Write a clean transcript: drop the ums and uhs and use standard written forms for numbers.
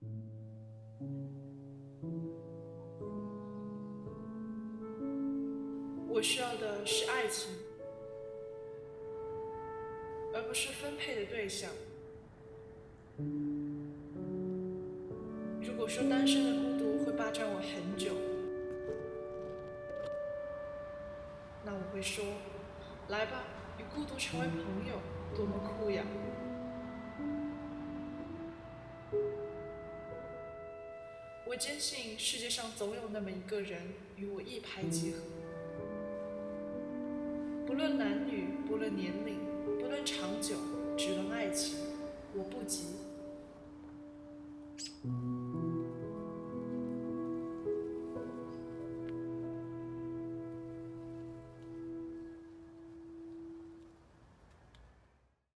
我需要的是爱情，而不是分配的对象。如果说单身的孤独会霸占我很久，那我会说，来吧，与孤独成为朋友，多么酷呀！我坚信世界上总有那么一个人与我一拍即合，不论男女，不论年龄，不论长久，只论爱情。